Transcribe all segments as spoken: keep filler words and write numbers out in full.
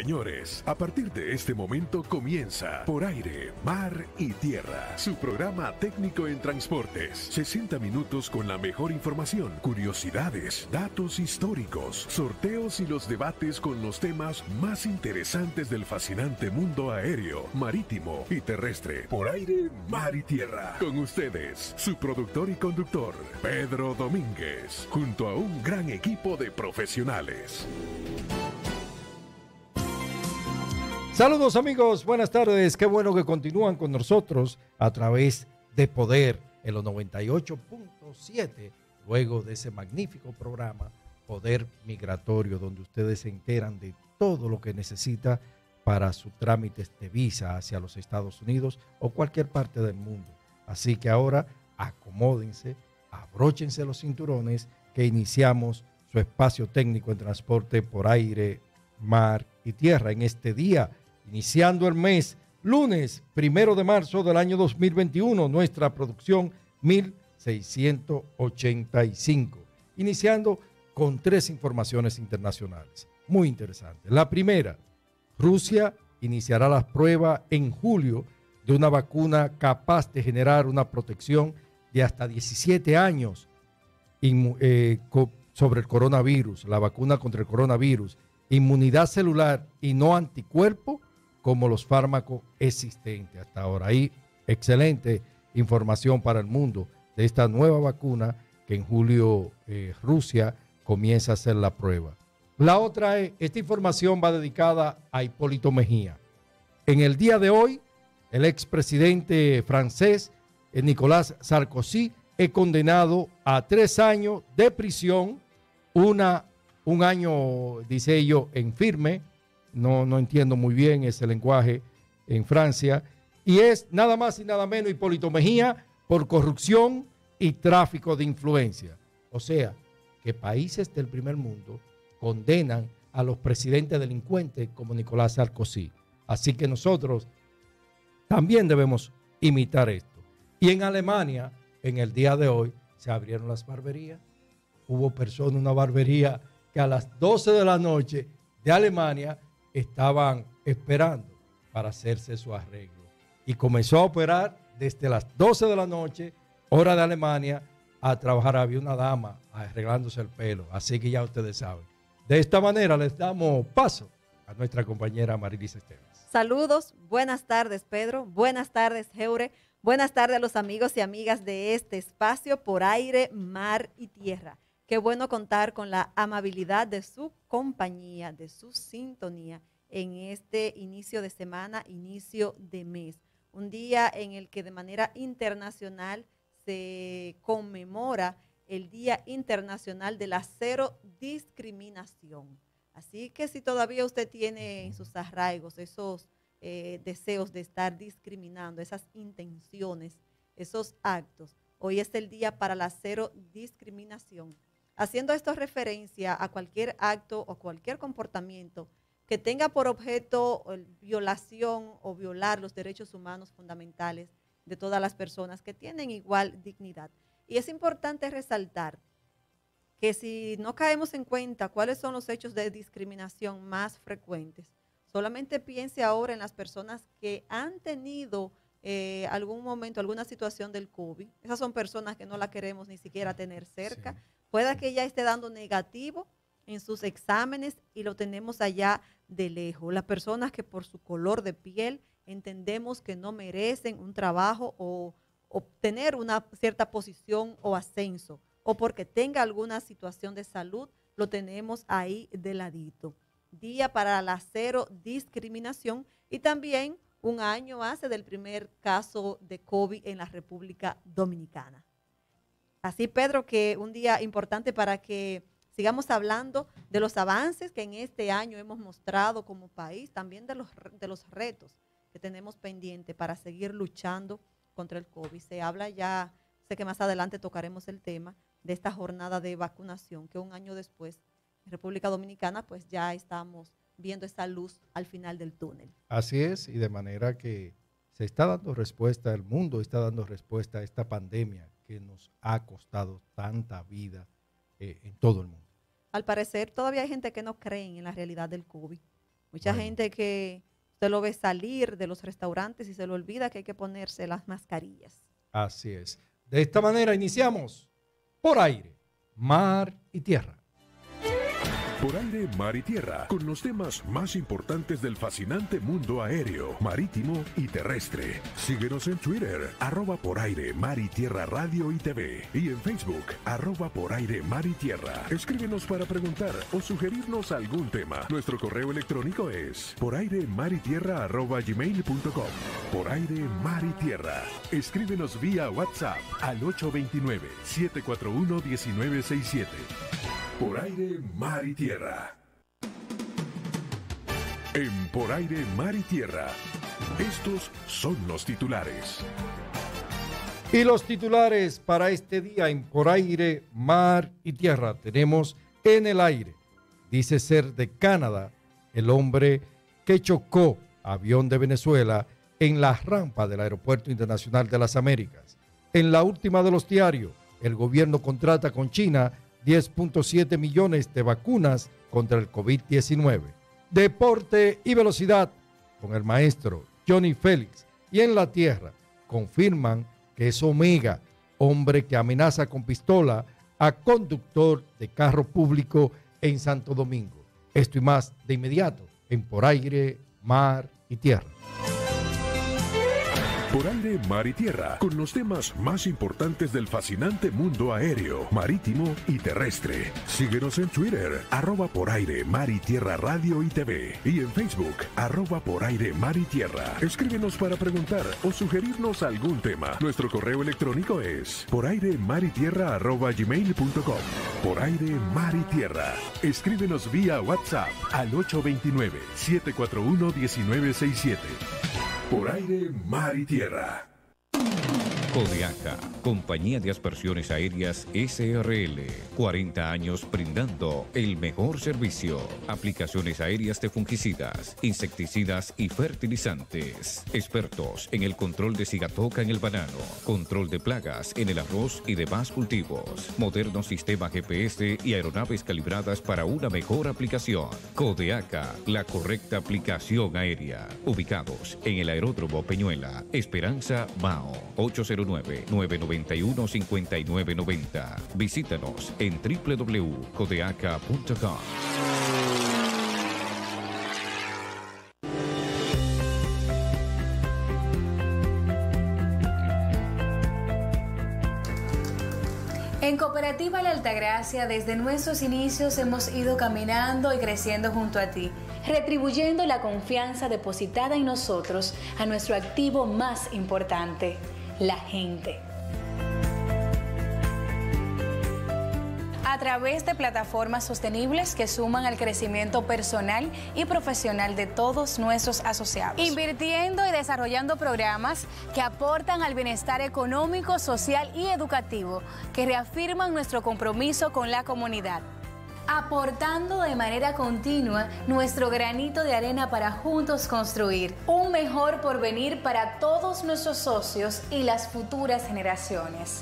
Señores, a partir de este momento comienza Por Aire, Mar y Tierra, su programa técnico en transportes. sesenta minutos con la mejor información, curiosidades, datos históricos, sorteos y los debates con los temas más interesantes del fascinante mundo aéreo, marítimo y terrestre. Por Aire, Mar y Tierra. Con ustedes, su productor y conductor, Pedro Domínguez, junto a un gran equipo de profesionales. Saludos amigos, buenas tardes, qué bueno que continúan con nosotros a través de Poder en los noventa y ocho punto siete, luego de ese magnífico programa Poder Migratorio, donde ustedes se enteran de todo lo que necesita para sus trámites de visa hacia los Estados Unidos o cualquier parte del mundo. Así que ahora acomódense, abróchense los cinturones, que iniciamos su espacio técnico en transporte por aire, mar y tierra en este día, iniciando el mes, lunes primero de marzo del año dos mil veintiuno, nuestra producción mil seiscientos ochenta y cinco, iniciando con tres informaciones internacionales muy interesantes. La primera, Rusia iniciará las pruebas en julio de una vacuna capaz de generar una protección de hasta diecisiete años eh, sobre el coronavirus, la vacuna contra el coronavirus, inmunidad celular y no anticuerpo como los fármacos existentes hasta ahora. Ahí, excelente información para el mundo de esta nueva vacuna que en julio eh, Rusia comienza a hacer la prueba. La otra es, esta información va dedicada a Hipólito Mejía. En el día de hoy, el expresidente francés eh, Nicolás Sarkozy es condenado a tres años de prisión, una un año, dice ello, en firme, no, no entiendo muy bien ese lenguaje en Francia, y es nada más y nada menos Hipólito Mejía por corrupción y tráfico de influencia. O sea, que países del primer mundo condenan a los presidentes delincuentes como Nicolás Sarkozy. Así que nosotros también debemos imitar esto. Y en Alemania, en el día de hoy, se abrieron las barberías. Hubo personas, una barbería que a las doce de la noche de Alemania estaban esperando para hacerse su arreglo. Y comenzó a operar desde las doce de la noche, hora de Alemania, a trabajar. Había una dama arreglándose el pelo, así que ya ustedes saben. De esta manera les damos paso a nuestra compañera Marilis Esteves. Saludos, buenas tardes Pedro, buenas tardes Heure, buenas tardes a los amigos y amigas de este espacio por aire, mar y tierra. Qué bueno contar con la amabilidad de su compañía, de su sintonía en este inicio de semana, inicio de mes. Un día en el que de manera internacional se conmemora el Día Internacional de la Cero Discriminación. Así que si todavía usted tiene en sus arraigos esos eh, deseos de estar discriminando, esas intenciones, esos actos, hoy es el día para la cero discriminación. Haciendo esto referencia a cualquier acto o cualquier comportamiento que tenga por objeto violación o violar los derechos humanos fundamentales de todas las personas que tienen igual dignidad. Y es importante resaltar que si no caemos en cuenta cuáles son los hechos de discriminación más frecuentes, solamente piense ahora en las personas que han tenido eh, algún momento, alguna situación del COVID. Esas son personas que no la queremos ni siquiera tener cerca. Sí. Pueda que ella esté dando negativo en sus exámenes y lo tenemos allá de lejos. Las personas que por su color de piel entendemos que no merecen un trabajo o obtener una cierta posición o ascenso, o porque tenga alguna situación de salud, lo tenemos ahí de ladito. Día para la cero discriminación y también un año hace del primer caso de COVID en la República Dominicana. Así, Pedro, que un día importante para que sigamos hablando de los avances que en este año hemos mostrado como país, también de los, de los retos que tenemos pendientes para seguir luchando contra el COVID. Se habla ya, sé que más adelante tocaremos el tema de esta jornada de vacunación, que un año después en República Dominicana pues ya estamos viendo esta luz al final del túnel. Así es, y de manera que se está dando respuesta, el mundo está dando respuesta a esta pandemia que nos ha costado tanta vida eh, en todo el mundo. Al parecer todavía hay gente que no cree en la realidad del COVID. Mucha Bueno. gente que usted lo ve salir de los restaurantes y se le olvida que hay que ponerse las mascarillas. Así es. De esta manera iniciamos Por Aire, Mar y Tierra. Por aire, mar y tierra, con los temas más importantes del fascinante mundo aéreo, marítimo y terrestre. Síguenos en Twitter, arroba por aire, mar y tierra radio y T V. Y en Facebook, arroba por aire, mar y tierra. Escríbenos para preguntar o sugerirnos algún tema. Nuestro correo electrónico es por aire, mar y tierra, arroba gmail punto com. Por aire, mar y tierra. Escríbenos vía WhatsApp al ocho dos nueve, siete cuatro uno, uno nueve seis siete. Por aire, mar y tierra. En Por aire, mar y tierra, estos son los titulares. Y los titulares para este día en Por Aire, Mar y Tierra tenemos en el aire. Dice ser de Canadá el hombre que chocó avión de Venezuela en la rampa del Aeropuerto Internacional de las Américas. En la última de los diarios, el gobierno contrata con China diez punto siete millones de vacunas contra el COVID diecinueve. Deporte y velocidad con el maestro Johnny Félix. Y en la tierra confirman que es Omega, hombre que amenaza con pistola a conductor de carro público en Santo Domingo. Esto y más de inmediato en Por Aire, Mar y Tierra. Por aire, mar y tierra, con los temas más importantes del fascinante mundo aéreo, marítimo y terrestre. Síguenos en Twitter, arroba por aire, mar y tierra radio y T V. Y en Facebook, arroba por aire, mar y tierra. Escríbenos para preguntar o sugerirnos algún tema. Nuestro correo electrónico es por aire, mar y tierra, arroba gmail punto com. Por aire, mar y tierra. Escríbenos vía WhatsApp al ocho dos nueve, siete cuatro uno, uno nueve seis siete. Por aire, mar y tierra. Codeaca, Compañía de Aspersiones Aéreas S R L, cuarenta años brindando el mejor servicio. Aplicaciones aéreas de fungicidas, insecticidas y fertilizantes. Expertos en el control de sigatoca en el banano, control de plagas en el arroz y demás cultivos. Moderno sistema G P S y aeronaves calibradas para una mejor aplicación. Codeaca, la correcta aplicación aérea. Ubicados en el Aeródromo Peñuela, Esperanza, Mao, ocho cero nueve, nueve nueve uno, cinco nueve nueve cero. Visítanos en w w w punto codeaca punto com. En Cooperativa La Altagracia, desde nuestros inicios hemos ido caminando y creciendo junto a ti, retribuyendo la confianza depositada en nosotros a nuestro activo más importante, la gente. A través de plataformas sostenibles que suman al crecimiento personal y profesional de todos nuestros asociados. Invirtiendo y desarrollando programas que aportan al bienestar económico, social y educativo, que reafirman nuestro compromiso con la comunidad. Aportando de manera continua nuestro granito de arena para juntos construir un mejor porvenir para todos nuestros socios y las futuras generaciones.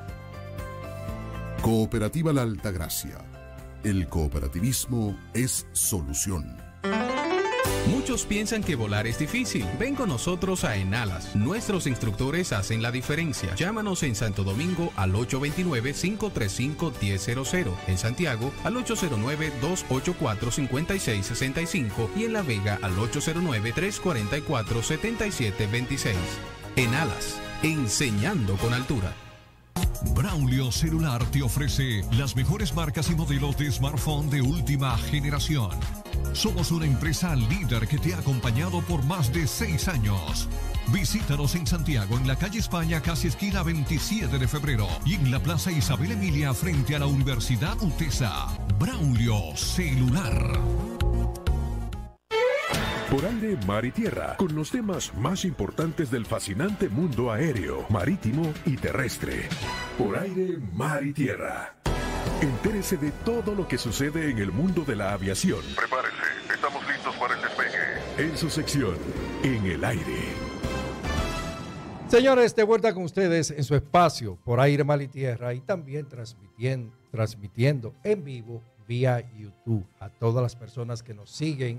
Cooperativa La Altagracia. El cooperativismo es solución. Muchos piensan que volar es difícil. Ven con nosotros a Enalas. Nuestros instructores hacen la diferencia. Llámanos en Santo Domingo al ocho dos nueve, cinco tres cinco, uno cero cero cero. En Santiago al ocho cero nueve, dos ocho cuatro, cinco seis seis cinco. Y en La Vega al ocho cero nueve, tres cuatro cuatro, siete siete dos seis. Enalas. Enseñando con altura. Braulio Celular te ofrece las mejores marcas y modelos de smartphone de última generación. Somos una empresa líder que te ha acompañado por más de seis años. Visítanos en Santiago, en la calle España, casi esquina veintisiete de febrero, y en la Plaza Isabel Emilia, frente a la Universidad UTESA. Braulio Celular. Por aire, mar y tierra, con los temas más importantes del fascinante mundo aéreo, marítimo y terrestre. Por aire, mar y tierra. Entérese de todo lo que sucede en el mundo de la aviación. Prepárese, estamos listos para el despegue. En su sección, En el Aire. Señores, de vuelta con ustedes en su espacio Por Aire, Mar y Tierra, y también transmitiendo, transmitiendo en vivo vía YouTube a todas las personas que nos siguen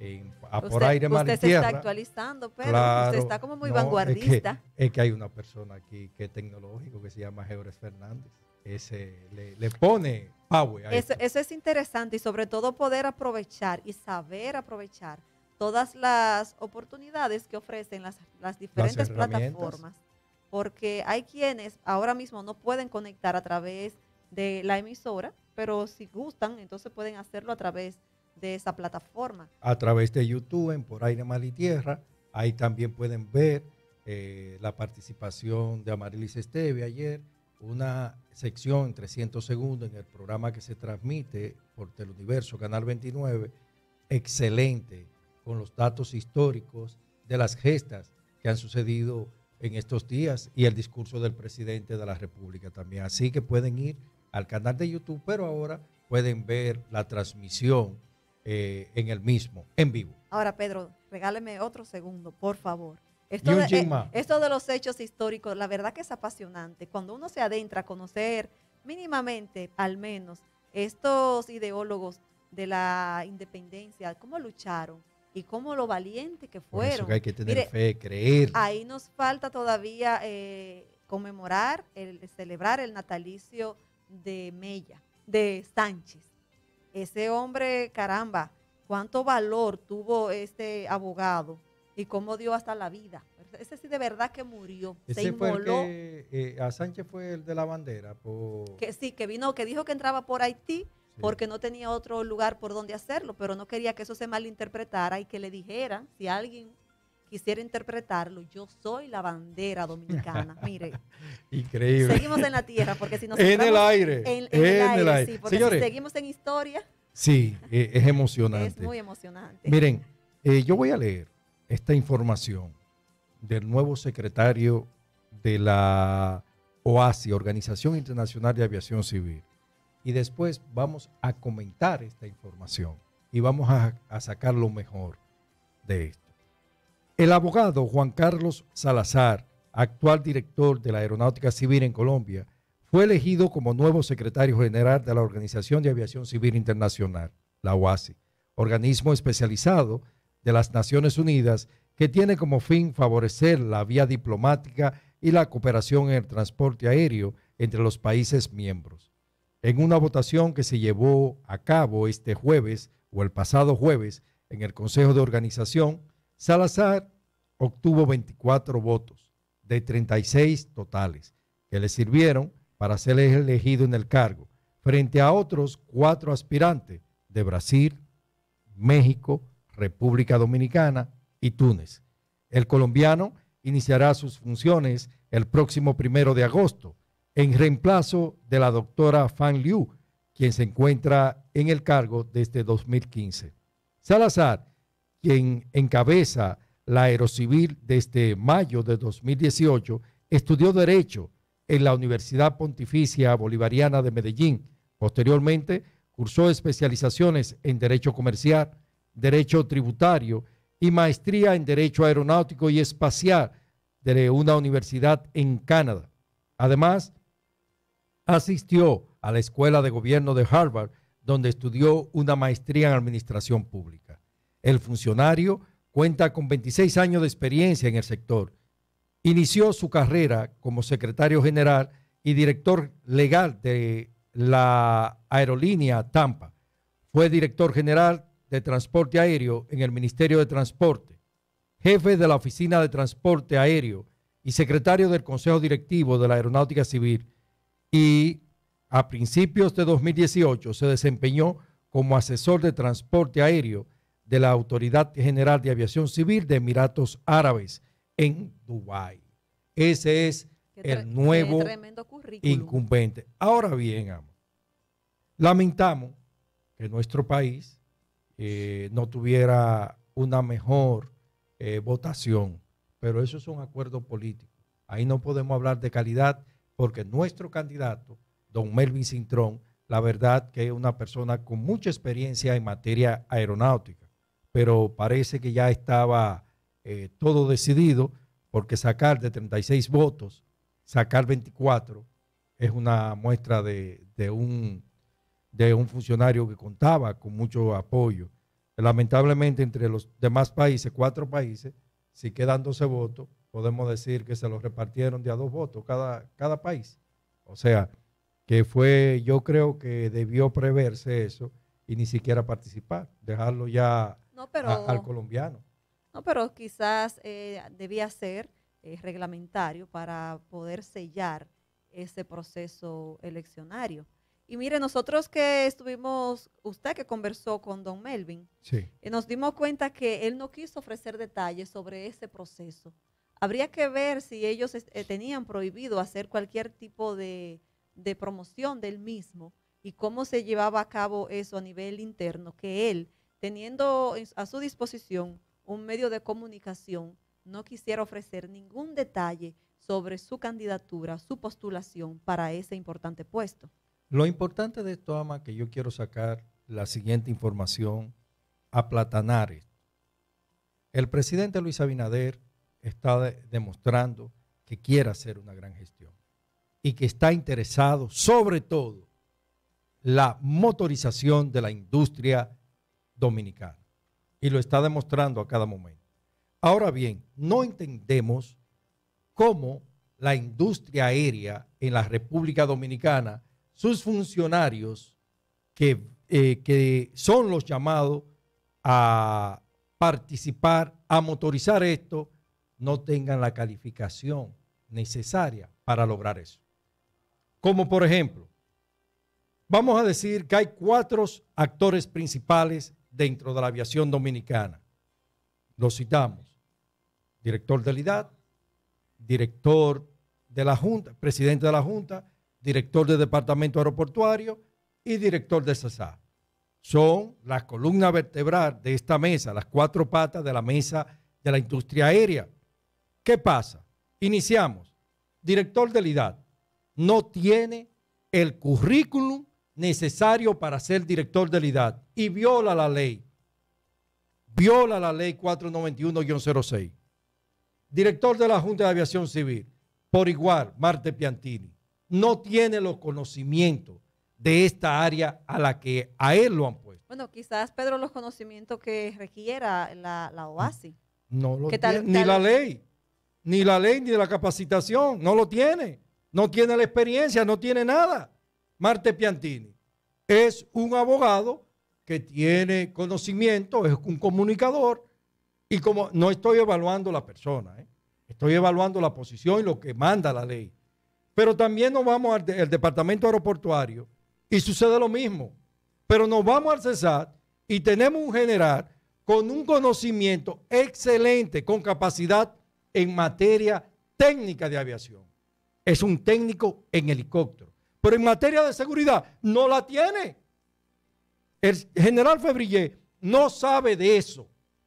en, a Usted, por aire, mar y usted se tierra. está actualizando, pero Claro, usted está como muy no, vanguardista. Es que, es que hay una persona aquí que es tecnológico que se llama Geores Fernández. Ese le, le pone power a Eso, esto. eso es interesante y sobre todo poder aprovechar y saber aprovechar todas las oportunidades que ofrecen las, las diferentes herramientas. plataformas, porque hay quienes ahora mismo no pueden conectar a través de la emisora, pero si gustan, entonces pueden hacerlo a través de esa plataforma. A través de YouTube, en Por Aire, Mar y Tierra, ahí también pueden ver eh, la participación de Amarilis Esteve ayer, una sección en trescientos segundos en el programa que se transmite por Teleuniverso, Canal veintinueve, excelente, con los datos históricos de las gestas que han sucedido en estos días y el discurso del presidente de la República también. Así que pueden ir al canal de YouTube, pero ahora pueden ver la transmisión eh, en el mismo, en vivo. Ahora, Pedro, regáleme otro segundo, por favor. Y Esto un de, chin eh, más. esto de los hechos históricos, la verdad que es apasionante. Cuando uno se adentra a conocer mínimamente, al menos, estos ideólogos de la independencia, cómo lucharon y cómo lo valiente que Por eso fueron. que hay que tener Mire, fe, creer. ahí nos falta todavía eh, conmemorar, el, celebrar el natalicio de Mella, de Sánchez. Ese hombre, caramba, cuánto valor tuvo este abogado y cómo dio hasta la vida. Ese sí de verdad que murió, Ese se inmoló. fue el que, eh, a Sánchez fue el de la bandera. Por... Que sí, que vino, que dijo que entraba por Haití Sí. porque no tenía otro lugar por donde hacerlo, pero no quería que eso se malinterpretara y que le dijeran, si alguien quisiera interpretarlo, yo soy la bandera dominicana. Mire, Increíble. seguimos en la tierra, porque si nos En centramos el aire, en, en en el el aire, aire. sí, porque Señores, si seguimos en historia, Sí, eh, es emocionante. es muy emocionante. Miren, eh, yo voy a leer esta información del nuevo secretario de la O A S I, Organización Internacional de Aviación Civil, y después vamos a comentar esta información y vamos a, a sacar lo mejor de esto. El abogado Juan Carlos Salazar, actual director de la Aeronáutica Civil en Colombia, fue elegido como nuevo secretario general de la Organización de Aviación Civil Internacional, la O A S I, organismo especializado de las Naciones Unidas que tiene como fin favorecer la vía diplomática y la cooperación en el transporte aéreo entre los países miembros. En una votación que se llevó a cabo este jueves o el pasado jueves en el Consejo de Organización, Salazar obtuvo veinticuatro votos de treinta y seis totales que le sirvieron para ser elegido en el cargo, frente a otros cuatro aspirantes de Brasil, México, República Dominicana y Túnez. El colombiano iniciará sus funciones el próximo primero de agosto, en reemplazo de la doctora Fan Liu, quien se encuentra en el cargo desde dos mil quince. Salazar, quien encabeza la Aerocivil desde mayo de dos mil dieciocho, estudió Derecho en la Universidad Pontificia Bolivariana de Medellín. Posteriormente, cursó especializaciones en Derecho Comercial, Derecho Tributario y maestría en Derecho Aeronáutico y Espacial de una universidad en Canadá. Además, asistió a la Escuela de Gobierno de Harvard, donde estudió una maestría en Administración Pública. El funcionario cuenta con veintiséis años de experiencia en el sector. Inició su carrera como secretario general y director legal de la aerolínea Tampa. Fue director general de Transporte Aéreo en el Ministerio de Transporte, jefe de la Oficina de Transporte Aéreo y secretario del Consejo Directivo de la Aeronáutica Civil, y a principios de dos mil dieciocho se desempeñó como asesor de transporte aéreo de la Autoridad General de Aviación Civil de Emiratos Árabes en Dubái. Ese es el nuevo incumbente. Ahora bien, amo, lamentamos que nuestro país eh, no tuviera una mejor eh, votación, pero eso es un acuerdo político. Ahí no podemos hablar de calidad porque nuestro candidato, don Melvin Cintrón, la verdad que es una persona con mucha experiencia en materia aeronáutica, pero parece que ya estaba eh, todo decidido, porque sacar de treinta y seis votos, sacar veinticuatro, es una muestra de, de, un, de un funcionario que contaba con mucho apoyo. lamentablemente entre los demás países, cuatro países, si quedan doce votos, podemos decir que se los repartieron de a dos votos cada, cada país. O sea, que fue, yo creo que debió preverse eso y ni siquiera participar, dejarlo ya no, pero, a, al colombiano. No, pero quizás eh, debía ser eh, reglamentario para poder sellar ese proceso eleccionario. Y mire, nosotros que estuvimos, usted que conversó con don Melvin, sí. eh, nos dimos cuenta que él no quiso ofrecer detalles sobre ese proceso. Habría que ver si ellos eh, tenían prohibido hacer cualquier tipo de, de promoción del mismo y cómo se llevaba a cabo eso a nivel interno, que él, teniendo a su disposición un medio de comunicación, no quisiera ofrecer ningún detalle sobre su candidatura, su postulación para ese importante puesto. Lo importante de esto, Ama, que yo quiero sacar la siguiente información, aplatanar esto. El presidente Luis Abinader está de, demostrando que quiere hacer una gran gestión y que está interesado, sobre todo, la motorización de la industria dominicana. Y lo está demostrando a cada momento. Ahora bien, no entendemos cómo la industria aérea en la República Dominicana, sus funcionarios que, eh, que son los llamados a participar, a motorizar esto, no tengan la calificación necesaria para lograr eso. Como por ejemplo, vamos a decir que hay cuatro actores principales dentro de la aviación dominicana. Los citamos: director del I D A T, director de la Junta, presidente de la Junta, director del Departamento Aeroportuario y director de SASA. Son la columna vertebral de esta mesa, las cuatro patas de la mesa de la industria aérea. ¿Qué pasa? Iniciamos. Director del I D A T no tiene el currículum necesario para ser director del I D A T y viola la ley. Viola la ley cuatrocientos noventa y uno guión cero seis. Director de la Junta de Aviación Civil, por igual, Marte Piantini, no tiene los conocimientos de esta área a la que a él lo han puesto. Bueno, quizás, Pedro, los conocimientos que requiera la, la OASI. No lo tiene, tal, ni tal? la ley, ni la ley, ni la capacitación, no lo tiene. No tiene la experiencia, no tiene nada. Marte Piantini es un abogado que tiene conocimiento, es un comunicador, y como no estoy evaluando la persona, ¿eh? Estoy evaluando la posición y lo que manda la ley. Pero también nos vamos al, de, al Departamento Aeroportuario y sucede lo mismo. Pero nos vamos al CESAT y tenemos un general con un conocimiento excelente, con capacidad en materia técnica de aviación. Es un técnico en helicóptero. Pero en materia de seguridad no la tiene. El general Febrillé no sabe de eso.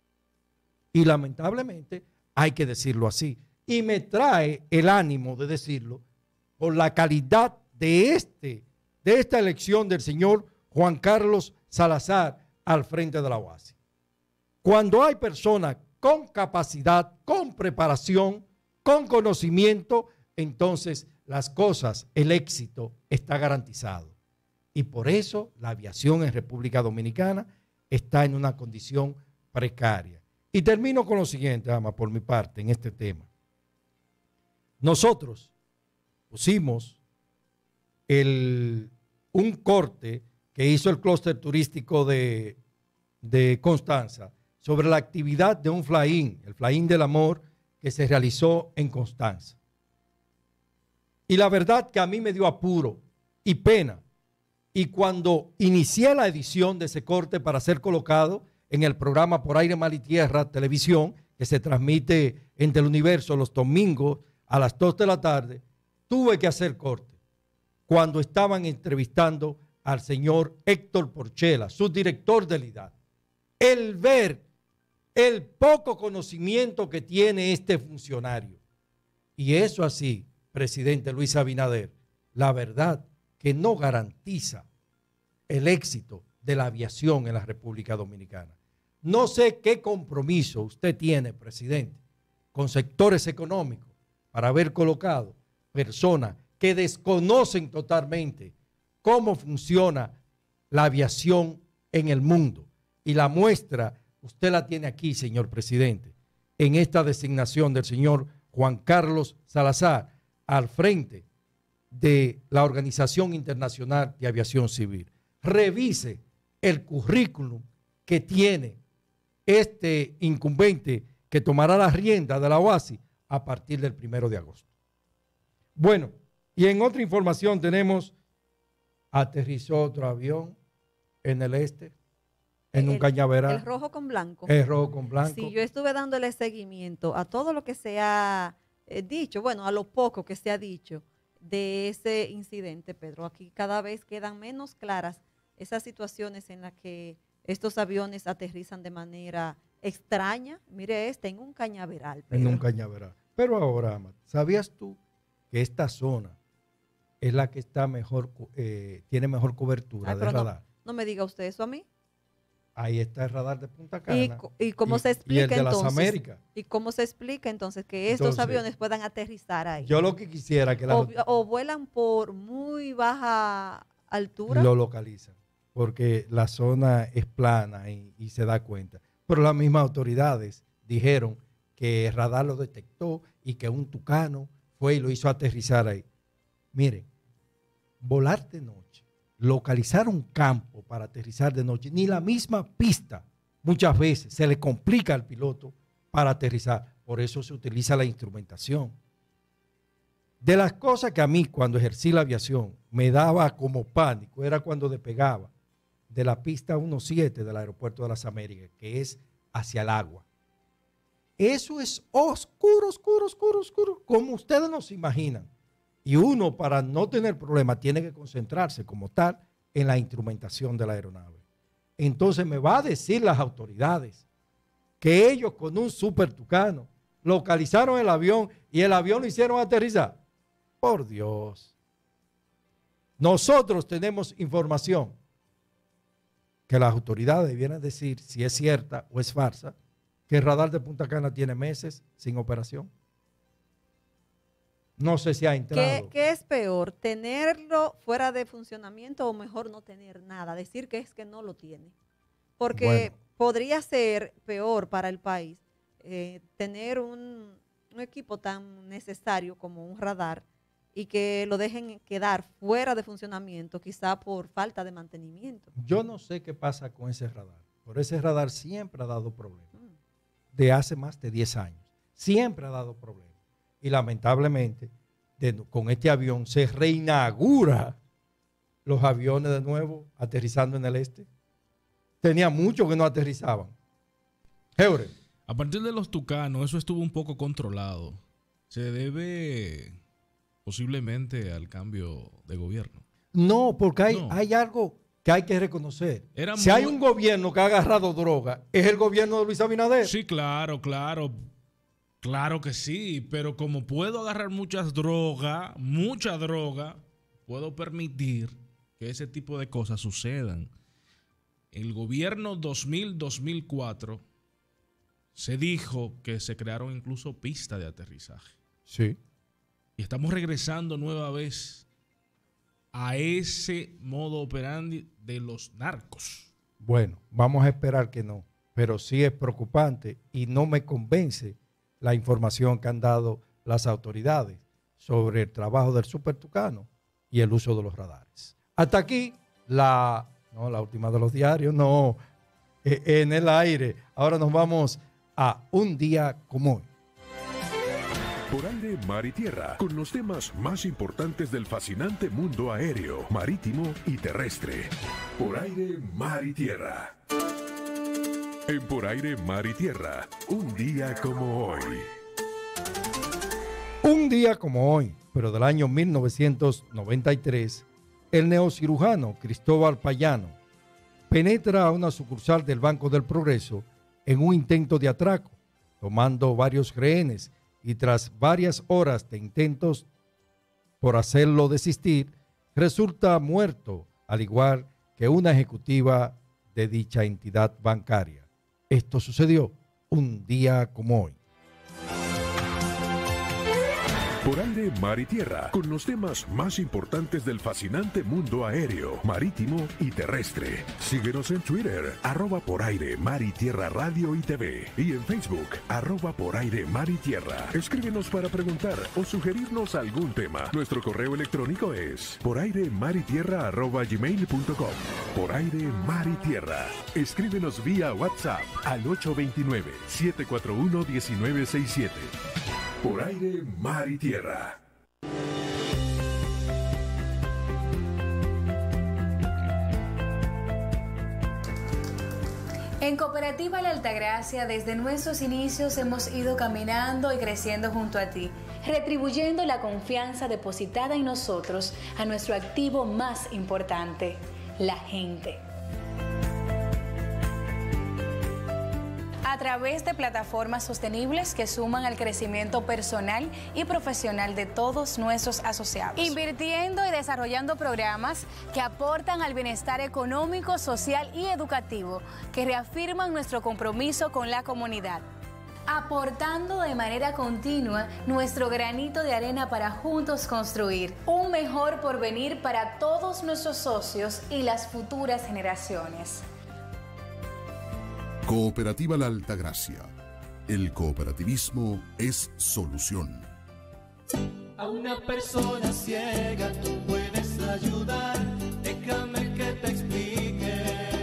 Y lamentablemente hay que decirlo así. Y me trae el ánimo de decirlo por la calidad de, este, de esta elección del señor Juan Carlos Salazar al frente de la OASI. Cuando hay personas con capacidad, con preparación, con conocimiento, entonces las cosas, el éxito está garantizado. Y por eso la aviación en República Dominicana está en una condición precaria. Y termino con lo siguiente, Ama, por mi parte, en este tema. Nosotros pusimos el, un corte que hizo el clúster turístico de, de Constanza sobre la actividad de un fly-in, el fly-in del amor que se realizó en Constanza. Y la verdad que a mí me dio apuro y pena. Y cuando inicié la edición de ese corte para ser colocado en el programa Por Aire, Mar y Tierra Televisión, que se transmite en Teleuniverso los domingos a las dos de la tarde, tuve que hacer corte cuando estaban entrevistando al señor Héctor Porchela, subdirector del I D A T. El ver el poco conocimiento que tiene este funcionario. Y eso así, presidente Luis Abinader, la verdad que no garantiza el éxito de la aviación en la República Dominicana. No sé qué compromiso usted tiene, presidente, con sectores económicos para haber colocado personas que desconocen totalmente cómo funciona la aviación en el mundo, Y la muestra, usted la tiene aquí, señor presidente, en esta designación del señor Juan Carlos Salazar al frente de la Organización Internacional de Aviación Civil. Revise el currículum que tiene este incumbente que tomará la rienda de la O A S I a partir del primero de agosto. Bueno, y en otra información tenemos, aterrizó otro avión en el este, en el, un cañaveral. El rojo con blanco. El rojo con blanco. Sí, yo estuve dándole seguimiento a todo lo que se ha eh, dicho, bueno, a lo poco que se ha dicho de ese incidente, Pedro. Aquí cada vez quedan menos claras esas situaciones en las que estos aviones aterrizan de manera extraña. Mire este, en un cañaveral, Pedro. En un cañaveral. Pero ahora, Amat, ¿sabías tú que esta zona es la que está mejor, eh, tiene mejor cobertura Ay, de radar? No, no me diga usted eso a mí. Ahí está el radar de Punta Cana. ¿Y, y cómo y, se explica y el de entonces? las Américas. ¿Y cómo se explica entonces que estos Entonces, aviones puedan aterrizar ahí? Yo lo que quisiera que la, o, o vuelan por muy baja altura. Lo localizan, porque la zona es plana y, y se da cuenta. Pero las mismas autoridades dijeron que el radar lo detectó y que un tucano fue y lo hizo aterrizar ahí. Miren, volar de noche, localizar un campo para aterrizar de noche, ni la misma pista muchas veces se le complica al piloto para aterrizar. Por eso se utiliza la instrumentación. De las cosas que a mí cuando ejercí la aviación me daba como pánico era cuando despegaba de la pista diecisiete del Aeropuerto de las Américas, que es hacia el agua. Eso es oscuro, oscuro, oscuro, oscuro, como ustedes no se imaginan. Y uno, para no tener problemas, tiene que concentrarse como tal en la instrumentación de la aeronave. Entonces me va a decir las autoridades que ellos con un super tucano localizaron el avión y el avión lo hicieron aterrizar. Por Dios. Nosotros tenemos información que las autoridades debieran decir si es cierta o es farsa, que el radar de Punta Cana tiene meses sin operación. No sé si ha entrado. ¿Qué, qué es peor? ¿Tenerlo fuera de funcionamiento o mejor no tener nada? Decir que es que no lo tiene. Porque bueno, podría ser peor para el país eh, tener un, un equipo tan necesario como un radar y que lo dejen quedar fuera de funcionamiento, quizá por falta de mantenimiento. Yo no sé qué pasa con ese radar, pero ese radar siempre ha dado problemas. De hace más de diez años. Siempre ha dado problemas. Y lamentablemente, de, con este avión se reinaugura los aviones de nuevo aterrizando en el este. Tenía mucho que no aterrizaban. Heure. A partir de los tucanos, eso estuvo un poco controlado. Se debe posiblemente al cambio de gobierno. No, porque hay, no. hay algo que hay que reconocer. Era si muy... hay un gobierno que ha agarrado droga, es el gobierno de Luis Abinader. Sí, claro, claro. Claro que sí, pero como puedo agarrar muchas drogas, mucha droga, puedo permitir que ese tipo de cosas sucedan. El gobierno dos mil a dos mil cuatro se dijo que se crearon incluso pistas de aterrizaje. Sí. Y estamos regresando nueva vez a ese modo operandi de los narcos. Bueno, vamos a esperar que no, pero sí es preocupante y no me convence la información que han dado las autoridades sobre el trabajo del Super Tucano y el uso de los radares. Hasta aquí la, no, la última de los diarios, no, eh, en el aire. Ahora nos vamos a un día como hoy. Por aire, mar y tierra, con los temas más importantes del fascinante mundo aéreo, marítimo y terrestre. Por aire, mar y tierra. En Por aire, mar y tierra, un día como hoy. Un día como hoy, pero del año mil novecientos noventa y tres, el neocirujano Cristóbal Payano penetra a una sucursal del Banco del Progreso en un intento de atraco, tomando varios rehenes y tras varias horas de intentos por hacerlo desistir, resulta muerto, al igual que una ejecutiva de dicha entidad bancaria. Esto sucedió un día como hoy. Por aire, mar y tierra, con los temas más importantes del fascinante mundo aéreo, marítimo y terrestre. Síguenos en Twitter, arroba por aire, mar y tierra radio y T V. Y en Facebook, arroba por aire, mar y tierra. Escríbenos para preguntar o sugerirnos algún tema. Nuestro correo electrónico es por aire, mar y tierra, arroba gmail punto com. Por aire, mar y tierra. Escríbenos vía WhatsApp al ocho dos nueve, siete cuatro uno, uno nueve seis siete. Por aire, mar y tierra. En Cooperativa La Altagracia, desde nuestros inicios hemos ido caminando y creciendo junto a ti, retribuyendo la confianza depositada en nosotros a nuestro activo más importante, la gente. A través de plataformas sostenibles que suman al crecimiento personal y profesional de todos nuestros asociados. Invirtiendo y desarrollando programas que aportan al bienestar económico, social y educativo, que reafirman nuestro compromiso con la comunidad. Aportando de manera continua nuestro granito de arena para juntos construir un mejor porvenir para todos nuestros socios y las futuras generaciones. Cooperativa La Altagracia. El cooperativismo es solución. A una persona ciega tú puedes ayudar. Déjame que te explique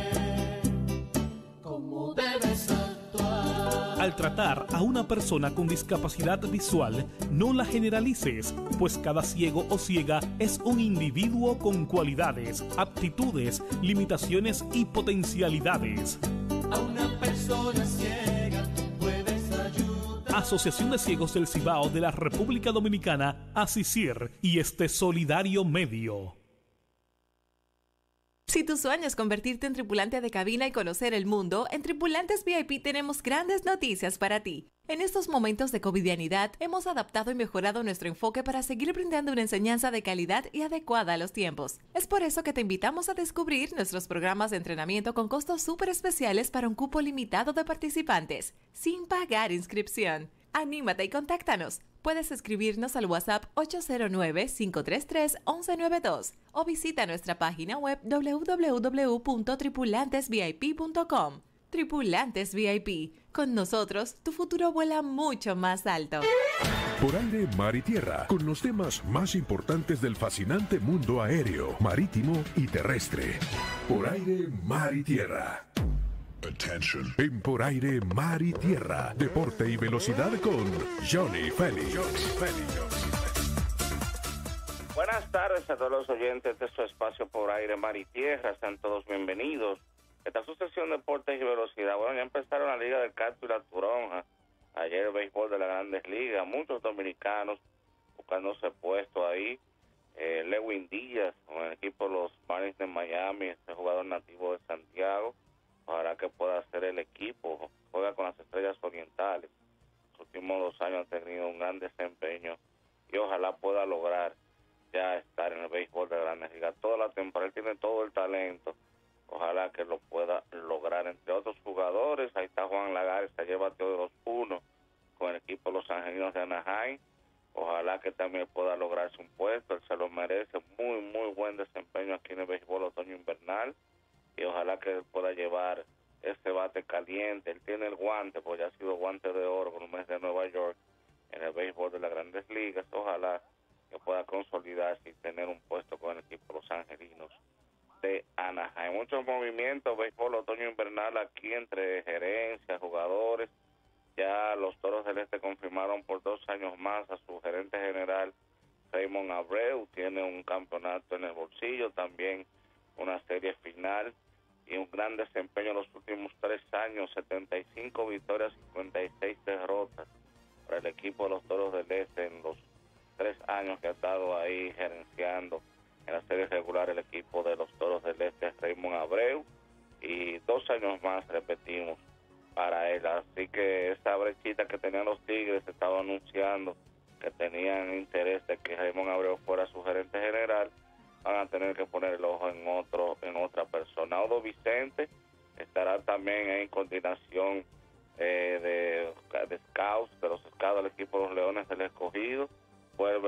cómo debes actuar. Al tratar a una persona con discapacidad visual, no la generalices, pues cada ciego o ciega es un individuo con cualidades, aptitudes, limitaciones y potencialidades. A una persona ciega tú puedes ayudar. Asociación de Ciegos del Cibao de la República Dominicana, ASICIR y este solidario medio. Si tu sueño es convertirte en tripulante de cabina y conocer el mundo, en Tripulantes V I P tenemos grandes noticias para ti. En estos momentos de covidianidad, hemos adaptado y mejorado nuestro enfoque para seguir brindando una enseñanza de calidad y adecuada a los tiempos. Es por eso que te invitamos a descubrir nuestros programas de entrenamiento con costos súper especiales para un cupo limitado de participantes, sin pagar inscripción. Anímate y contáctanos. Puedes escribirnos al WhatsApp ocho cero nueve, cinco tres tres, once noventa y dos o visita nuestra página web doble u doble u doble u punto tripulantes v i p punto com. Tripulantes V I P. Con nosotros, tu futuro vuela mucho más alto. Por aire, mar y tierra, con los temas más importantes del fascinante mundo aéreo, marítimo y terrestre. Por aire, mar y tierra. Attention. En Por aire, mar y tierra, deporte y velocidad con Johnny Félix. Buenas tardes a todos los oyentes de su espacio Por aire, mar y tierra. Sean todos bienvenidos. Esta sucesión de deportes y velocidad. Bueno, ya empezaron la Liga del Cactus y la Toronja. Ayer el béisbol de las Grandes Ligas. Muchos dominicanos buscándose puesto ahí. Eh, Lewin Díaz con el equipo de los Marlins de Miami, este jugador nativo de Santiago. Ojalá que pueda hacer el equipo. Juega con las Estrellas Orientales. Los últimos dos años ha tenido un gran desempeño y ojalá pueda lograr ya estar en el béisbol de las Grandes Ligas. Toda la temporada, él tiene todo el talento. Ojalá que lo pueda lograr. Entre otros jugadores, ahí está Juan Lagares, ayer bateó de los uno con el equipo de los Angelinos de Anaheim. Ojalá que también pueda lograrse un puesto. Él se lo merece. Muy, muy buen desempeño aquí en el béisbol otoño-invernal. Y ojalá que él pueda llevar ese bate caliente. Él tiene el guante, pues ya ha sido guante de oro con un mes de Nueva York en el béisbol de las Grandes Ligas. Ojalá que pueda consolidarse y tener un puesto con el equipo de los Angelinos de Anaheim. Muchos movimientos, béisbol otoño-invernal aquí entre gerencias, jugadores. Ya los Toros del Este confirmaron por dos años más a su gerente general, Raymond Abreu. Tiene un campeonato en el bolsillo, también una serie final y un gran desempeño en los últimos tres años, setenta y cinco victorias, cincuenta y seis derrotas para el equipo de los Toros del Este en los tres años que ha estado ahí gerenciando en la serie regular el equipo de los Toros del Este, Raymond Abreu, y dos años más, repetimos, para él. Así que esa brechita que tenían los Tigres, estaba anunciando que tenían interés de que Raymond Abreu fuera su gerente general, van a tener que poner el ojo en otro en otra persona. Odo Vicente estará también en coordinación eh, de, de scouts, de los scouts del equipo de los Leones del Escogido. Fue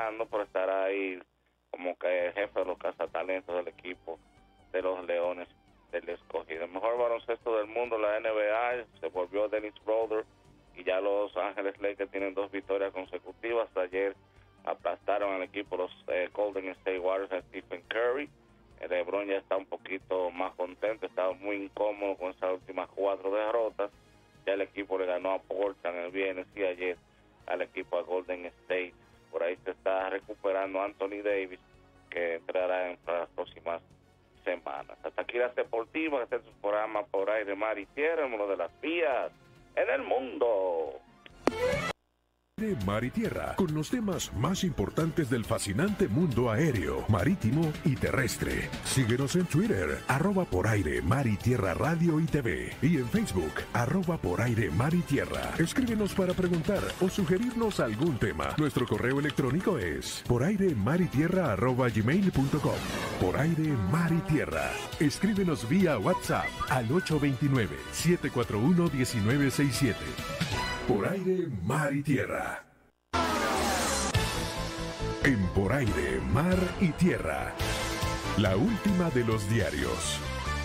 jugando, pero estará ahí como que jefe de los cazatalentos del equipo de los Leones del Escogido. El mejor baloncesto del mundo, la N B A, se volvió Dennis Schroeder, y ya los Ángeles Lakers tienen dos victorias consecutivas. Ayer aplastaron al equipo los eh, Golden State Warriors a Stephen Curry. El LeBron ya está un poquito más contento, estaba muy incómodo con esas últimas cuatro derrotas. Ya el equipo le ganó a Portland el viernes y ayer al equipo de Golden State. Por ahí se está recuperando Anthony Davis, que entrará en las próximas semanas. Hasta aquí las deportivas, este es su programa Por Aire, Mar y Tierra, uno de las vías en el mundo. Mar y Tierra, con los temas más importantes del fascinante mundo aéreo, marítimo y terrestre. Síguenos en Twitter, arroba Por Aire, Mar y Tierra Radio y T V. Y en Facebook, arroba Por Aire, Mar y Tierra. Escríbenos para preguntar o sugerirnos algún tema. Nuestro correo electrónico es porairemaritierra arroba gmail punto com. Por Aire, Mar y Tierra. Escríbenos vía WhatsApp al ocho dos nueve, siete cuatro uno, uno nueve seis siete. Por Aire, Mar y Tierra. En Por Aire, Mar y Tierra. La última de los diarios.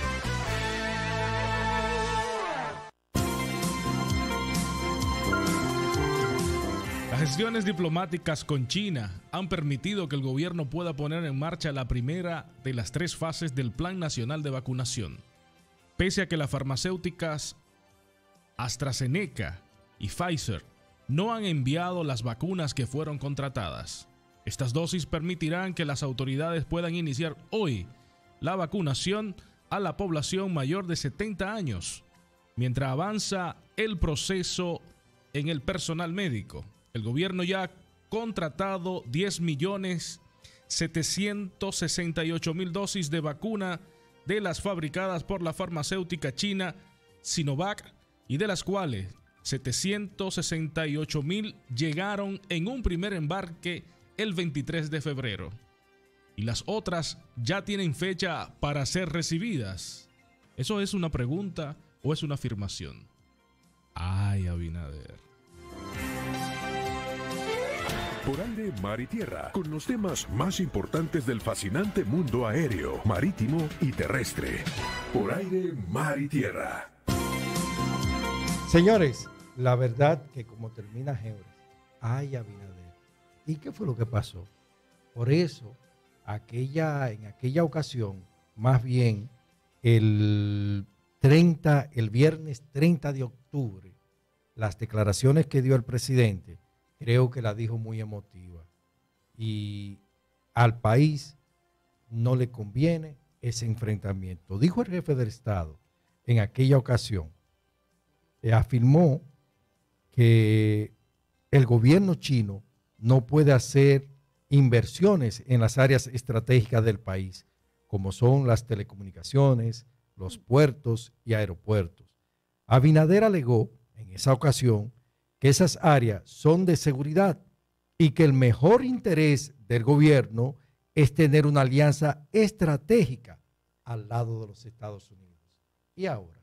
Las gestiones diplomáticas con China han permitido que el gobierno pueda poner en marcha la primera de las tres fases del Plan Nacional de Vacunación. Pese a que las farmacéuticas AstraZeneca y Pfizer no han enviado las vacunas que fueron contratadas. Estas dosis permitirán que las autoridades puedan iniciar hoy la vacunación a la población mayor de setenta años, mientras avanza el proceso en el personal médico. El gobierno ya ha contratado diez millones setecientos sesenta y ocho mil dosis de vacuna de las fabricadas por la farmacéutica china Sinovac, y de las cuales setecientos sesenta y ocho mil llegaron en un primer embarque el veintitrés de febrero. Y las otras ya tienen fecha para ser recibidas. ¿Eso es una pregunta o es una afirmación? Ay, Abinader. Por Aire, Mar y Tierra, con los temas más importantes del fascinante mundo aéreo, marítimo y terrestre. Por Aire, Mar y Tierra. Señores, la verdad que como termina Heures, ay, Abinader, ¿y qué fue lo que pasó? Por eso, aquella, en aquella ocasión, más bien el treinta, el viernes treinta de octubre, las declaraciones que dio el presidente, creo que la dijo muy emotiva. Y al país no le conviene ese enfrentamiento. Dijo el jefe del Estado en aquella ocasión, eh, afirmó que el gobierno chino no puede hacer inversiones en las áreas estratégicas del país, como son las telecomunicaciones, los puertos y aeropuertos. Abinader alegó en esa ocasión que esas áreas son de seguridad y que el mejor interés del gobierno es tener una alianza estratégica al lado de los Estados Unidos. ¿Y ahora?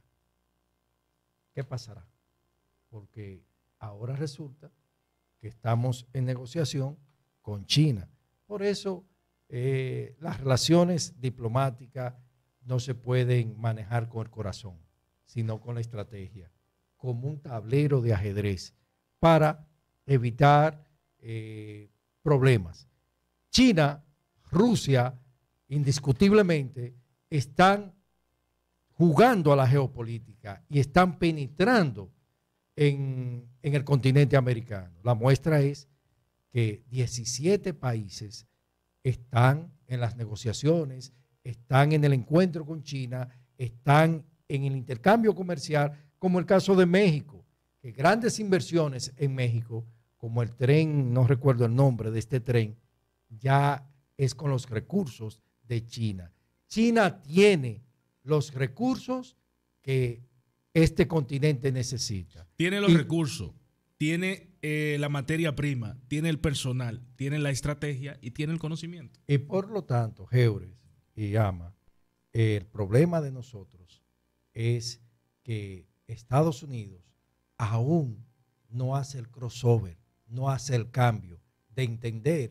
¿Qué pasará? Porque ahora resulta que estamos en negociación con China. Por eso eh, las relaciones diplomáticas no se pueden manejar con el corazón, sino con la estrategia, como un tablero de ajedrez para evitar eh, problemas. China, Rusia, indiscutiblemente, están jugando a la geopolítica y están penetrando en, en el continente americano. La muestra es que diecisiete países están en las negociaciones, están en el encuentro con China, están en el intercambio comercial, como el caso de México, que grandes inversiones en México, como el tren, no recuerdo el nombre de este tren, ya es con los recursos de China. China tiene los recursos que este continente necesita. Tiene los y, recursos, tiene eh, la materia prima, tiene el personal, tiene la estrategia y tiene el conocimiento. Y por lo tanto, Heures y Ama, el problema de nosotros es que Estados Unidos aún no hace el crossover, no hace el cambio de entender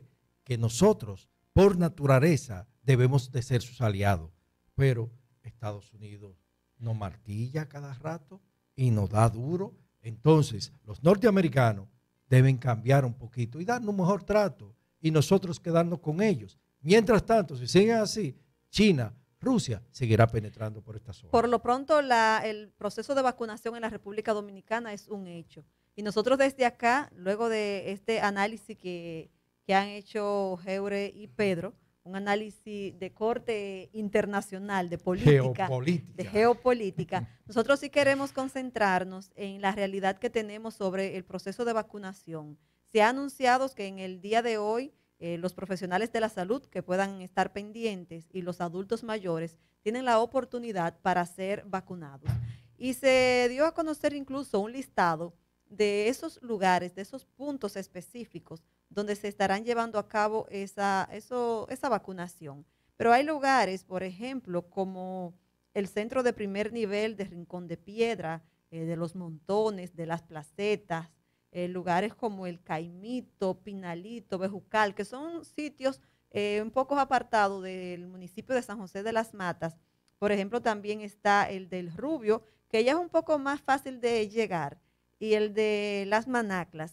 que nosotros, por naturaleza, debemos de ser sus aliados. Pero Estados Unidos nos martilla cada rato y nos da duro. Entonces, los norteamericanos deben cambiar un poquito y darnos un mejor trato y nosotros quedarnos con ellos. Mientras tanto, si siguen así, China, Rusia seguirá penetrando por esta zona. Por lo pronto, la, el proceso de vacunación en la República Dominicana es un hecho. Y nosotros desde acá, luego de este análisis que, que han hecho Heure y Pedro, un análisis de corte internacional, de política, geopolítica. de geopolítica, nosotros sí queremos concentrarnos en la realidad que tenemos sobre el proceso de vacunación. Se ha anunciado que en el día de hoy eh, los profesionales de la salud que puedan estar pendientes y los adultos mayores tienen la oportunidad para ser vacunados. Y se dio a conocer incluso un listado de esos lugares, de esos puntos específicos donde se estarán llevando a cabo esa, eso, esa vacunación. Pero hay lugares, por ejemplo, como el centro de primer nivel de Rincón de Piedra, eh, de Los Montones, de Las Placetas, eh, lugares como el Caimito, Pinalito, Bejucal, que son sitios eh, un poco apartados del municipio de San José de las Matas. Por ejemplo, también está el del Rubio, que ya es un poco más fácil de llegar, y el de Las Manaclas,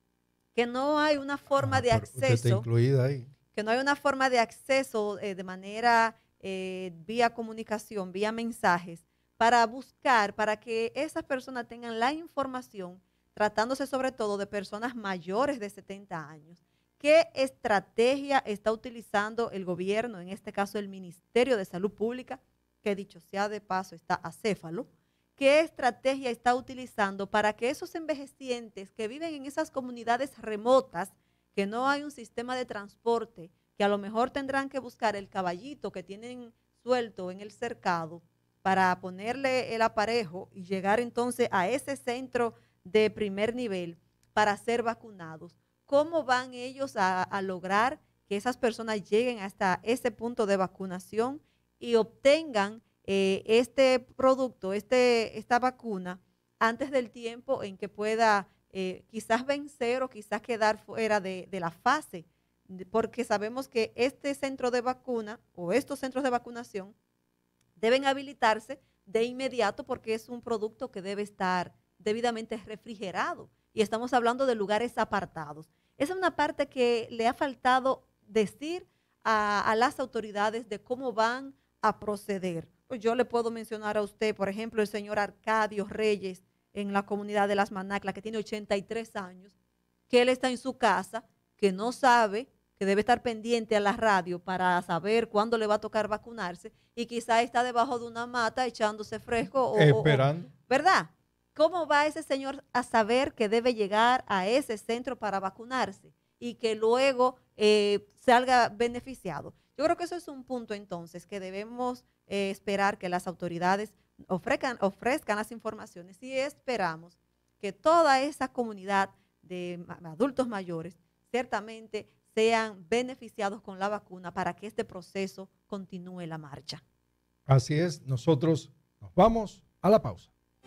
que no hay una forma ah, de acceso, está incluida ahí. que no hay una forma de acceso eh, de manera eh, vía comunicación, vía mensajes, para buscar, para que esas personas tengan la información, tratándose sobre todo de personas mayores de setenta años. ¿Qué estrategia está utilizando el gobierno, en este caso el Ministerio de Salud Pública, que dicho sea de paso está acéfalo? ¿Qué estrategia está utilizando para que esos envejecientes que viven en esas comunidades remotas, que no hay un sistema de transporte, que a lo mejor tendrán que buscar el caballito que tienen suelto en el cercado para ponerle el aparejo y llegar entonces a ese centro de primer nivel para ser vacunados? ¿Cómo van ellos a, a lograr que esas personas lleguen hasta ese punto de vacunación y obtengan Eh, este producto, este, esta vacuna, antes del tiempo en que pueda eh, quizás vencer o quizás quedar fuera de, de la fase? Porque sabemos que este centro de vacuna o estos centros de vacunación deben habilitarse de inmediato porque es un producto que debe estar debidamente refrigerado y estamos hablando de lugares apartados. Esa es una parte que le ha faltado decir a, a las autoridades de cómo van a proceder. Yo le puedo mencionar a usted, por ejemplo, el señor Arcadio Reyes en la comunidad de Las Manaclas, que tiene ochenta y tres años, que él está en su casa, que no sabe, que debe estar pendiente a la radio para saber cuándo le va a tocar vacunarse y quizá está debajo de una mata echándose fresco. O, Esperando. O, ¿verdad? ¿Cómo va ese señor a saber que debe llegar a ese centro para vacunarse y que luego eh, salga beneficiado? Yo creo que eso es un punto entonces que debemos eh, esperar que las autoridades ofrezcan, ofrezcan las informaciones y esperamos que toda esa comunidad de adultos mayores ciertamente sean beneficiados con la vacuna para que este proceso continúe la marcha. Así es, nosotros nos vamos a la pausa.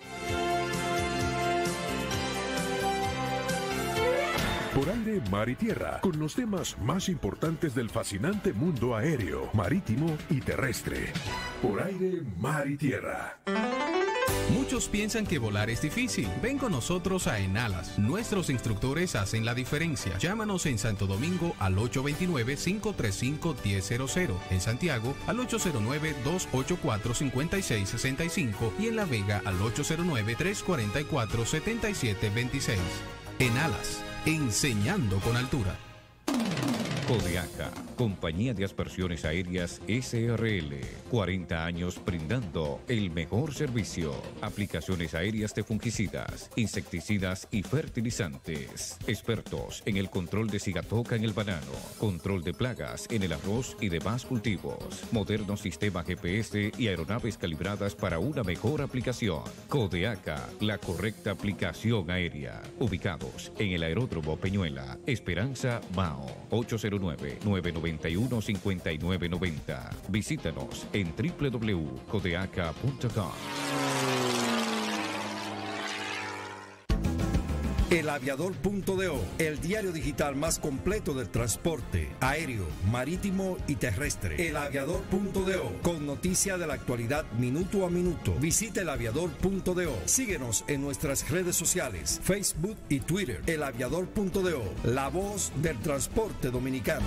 Por aire, mar y tierra, con los temas más importantes del fascinante mundo aéreo, marítimo y terrestre. Por aire, mar y tierra. Muchos piensan que volar es difícil. Ven con nosotros a Enalas. Nuestros instructores hacen la diferencia. Llámanos en Santo Domingo al ocho dos nueve, cinco tres cinco, uno cero cero cero. En Santiago al ocho cero nueve, dos ocho cuatro, cinco seis seis cinco. Y en La Vega al ocho cero nueve, tres cuatro cuatro, siete siete dos seis. Enalas. Enseñando con altura. Codeaca, Compañía de Aspersiones Aéreas S R L. cuarenta años brindando el mejor servicio. Aplicaciones aéreas de fungicidas, insecticidas y fertilizantes. Expertos en el control de cigatoca en el banano, control de plagas en el arroz y demás cultivos. Moderno sistema G P S y aeronaves calibradas para una mejor aplicación. Codeaca, la correcta aplicación aérea. Ubicados en el aeródromo Peñuela, Esperanza, Mao. ocho cero nueve, nueve nueve uno, cinco nueve nueve cero. Visítanos en w w w punto codeaca punto com. Elaviador punto do, el diario digital más completo del transporte aéreo, marítimo y terrestre. Elaviador punto do, con noticias de la actualidad minuto a minuto. Visita elaviador punto do. Síguenos en nuestras redes sociales, Facebook y Twitter. Elaviador punto do, la voz del transporte dominicano.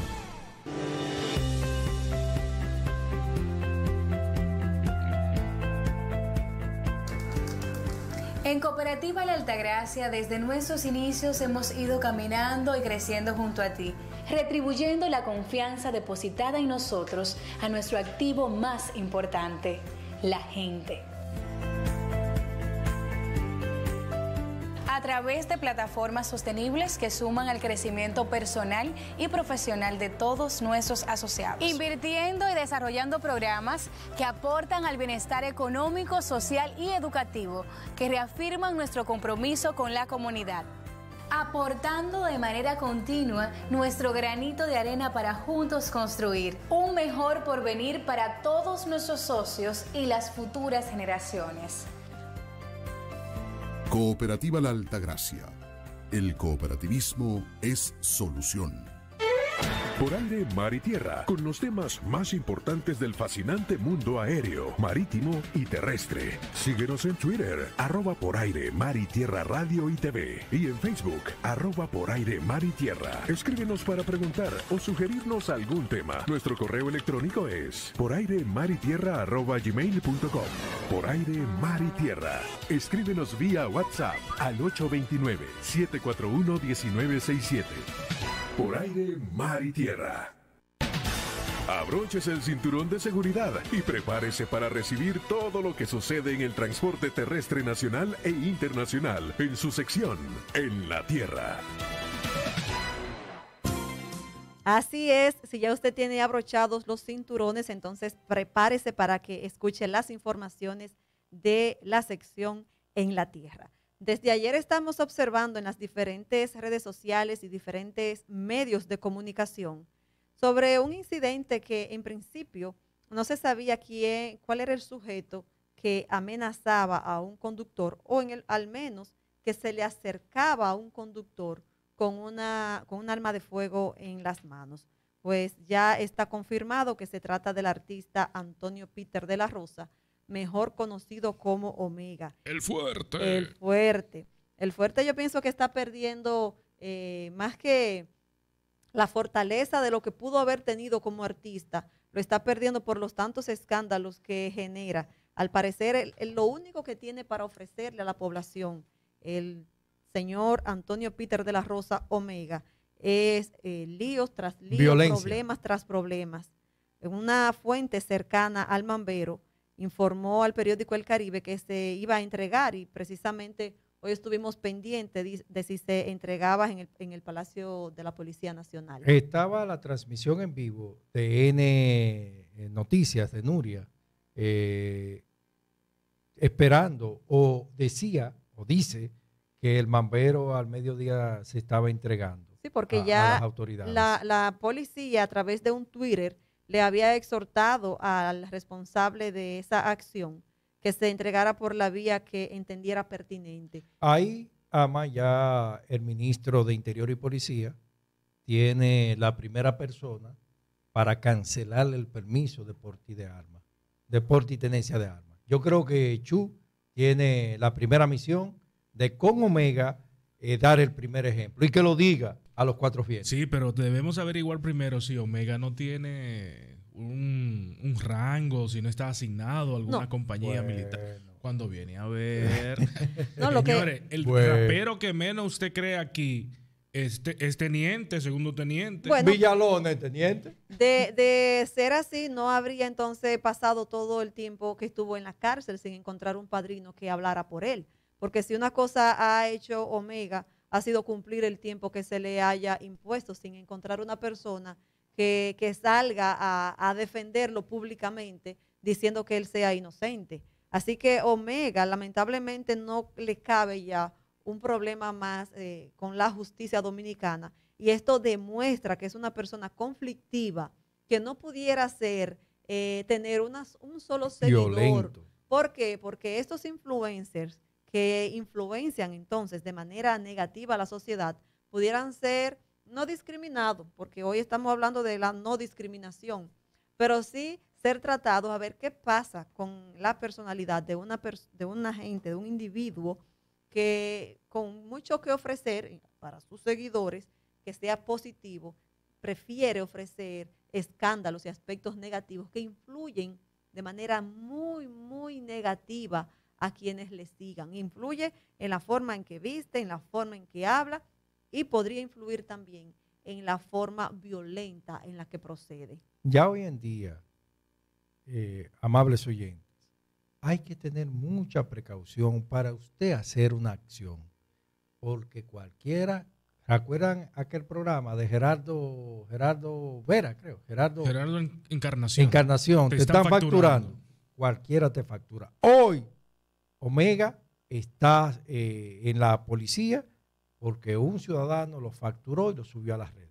En Cooperativa La Altagracia, desde nuestros inicios hemos ido caminando y creciendo junto a ti, retribuyendo la confianza depositada en nosotros a nuestro activo más importante, la gente. A través de plataformas sostenibles que suman al crecimiento personal y profesional de todos nuestros asociados. Invirtiendo y desarrollando programas que aportan al bienestar económico, social y educativo, que reafirman nuestro compromiso con la comunidad. Aportando de manera continua nuestro granito de arena para juntos construir un mejor porvenir para todos nuestros socios y las futuras generaciones. Cooperativa La Altagracia. El cooperativismo es solución. Por aire, mar y tierra, con los temas más importantes del fascinante mundo aéreo, marítimo y terrestre. Síguenos en Twitter, arroba por aire, mar y tierra radio y T V. Y en Facebook, arroba por aire, mar y tierra. Escríbenos para preguntar o sugerirnos algún tema. Nuestro correo electrónico es por aire, mar y tierra, arroba gmail punto com. Por aire, mar y tierra. Escríbenos vía WhatsApp al ocho dos nueve, siete cuatro uno, uno nueve seis siete. Por aire, mar y tierra. Abróchese el cinturón de seguridad y prepárese para recibir todo lo que sucede en el transporte terrestre nacional e internacional en su sección En la Tierra. Así es, si ya usted tiene abrochados los cinturones, entonces prepárese para que escuche las informaciones de la sección En la Tierra. Desde ayer estamos observando en las diferentes redes sociales y diferentes medios de comunicación sobre un incidente que en principio no se sabía quién, cuál era el sujeto que amenazaba a un conductor o en el, al menos que se le acercaba a un conductor con una, con un arma de fuego en las manos. Pues ya está confirmado que se trata del artista Antonio Peter de la Rosa, mejor conocido como Omega. El fuerte. El fuerte. El fuerte yo pienso que está perdiendo eh, más que la fortaleza de lo que pudo haber tenido como artista, lo está perdiendo por los tantos escándalos que genera. Al parecer, el, el, lo único que tiene para ofrecerle a la población el señor Antonio Peter de la Rosa Omega es eh, líos tras líos, violencia, problemas tras problemas. Una fuente cercana al Mambero informó al periódico El Caribe que se iba a entregar y precisamente hoy estuvimos pendientes de, de si se entregaba en el, en el Palacio de la Policía Nacional. Estaba la transmisión en vivo de N Noticias de Nuria eh, esperando o decía o dice que el Mambero al mediodía se estaba entregando. Sí, porque a, ya a las autoridades. La, la policía a través de un Twitter le había exhortado al responsable de esa acción que se entregara por la vía que entendiera pertinente. Ahí, Ama, ya el ministro de Interior y Policía tiene la primera persona para cancelarle el permiso de porte de armas, de porte y tenencia de armas. Yo creo que Chu tiene la primera misión de con Omega eh, dar el primer ejemplo y que lo diga a los cuatro vientos. Sí, pero debemos averiguar primero si Omega no tiene un, un rango, si no está asignado a alguna no. compañía bueno. militar. Cuando viene a ver... no, lo Señores, que... el bueno. rapero que menos usted cree aquí es, te, es teniente, segundo teniente. Bueno, Villalón es teniente. De, de ser así, no habría entonces pasado todo el tiempo que estuvo en la cárcel sin encontrar un padrino que hablara por él. Porque si una cosa ha hecho Omega ha sido cumplir el tiempo que se le haya impuesto sin encontrar una persona que, que salga a, a defenderlo públicamente diciendo que él sea inocente. Así que Omega lamentablemente no le cabe ya un problema más eh, con la justicia dominicana y esto demuestra que es una persona conflictiva que no pudiera ser, eh, tener una, un solo seguidor. Violento. ¿Por qué? Porque estos influencers que influencian entonces de manera negativa a la sociedad pudieran ser no discriminados, porque hoy estamos hablando de la no discriminación, pero sí ser tratados a ver qué pasa con la personalidad de una, pers de una gente, de un individuo que con mucho que ofrecer para sus seguidores, que sea positivo, prefiere ofrecer escándalos y aspectos negativos que influyen de manera muy, muy negativa a quienes le sigan. Influye en la forma en que viste, en la forma en que habla y podría influir también en la forma violenta en la que procede. Ya hoy en día, eh, amables oyentes, hay que tener mucha precaución para usted hacer una acción, porque cualquiera, ¿recuerdan aquel programa de Gerardo Gerardo Vera, creo? Gerardo, Gerardo Encarnación. Encarnación, te, te están, están facturando. facturando. Cualquiera te factura. Hoy, Omega está eh, en la policía porque un ciudadano lo facturó y lo subió a las redes.